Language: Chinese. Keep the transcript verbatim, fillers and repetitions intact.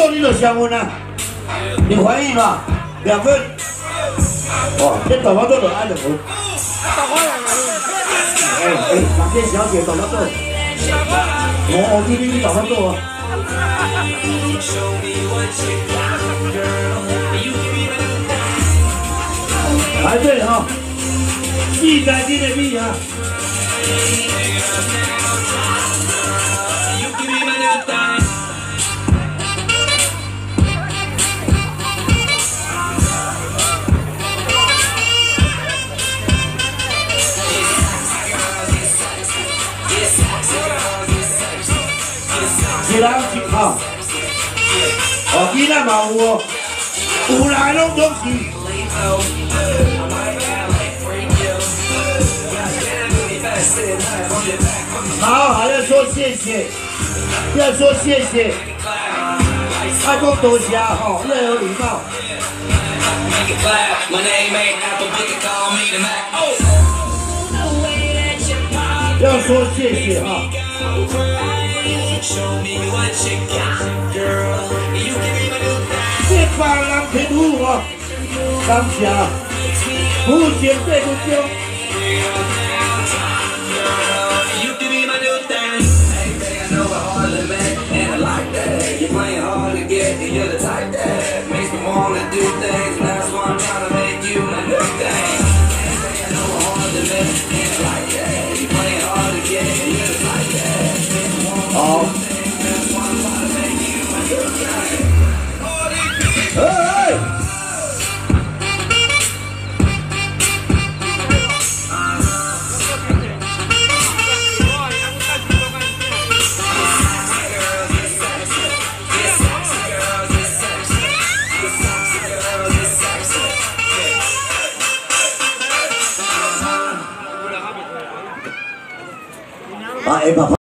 豆你就降温啊，你怀疑嘛？两分。哦，这大巴豆就爱两分。哎哎，感谢小姐大巴豆。我我今天去大巴豆啊。排队哈，四百斤的米啊。 一人一口，哦，囡仔嘛有哦，有来拢总是。好，还要说谢谢，要说谢谢，爱讲多谢吼，要有礼貌。要说谢谢哈。 这帮人皮肤哦，感谢，不嫌对不对？好。 哎！啊，哎，爸爸。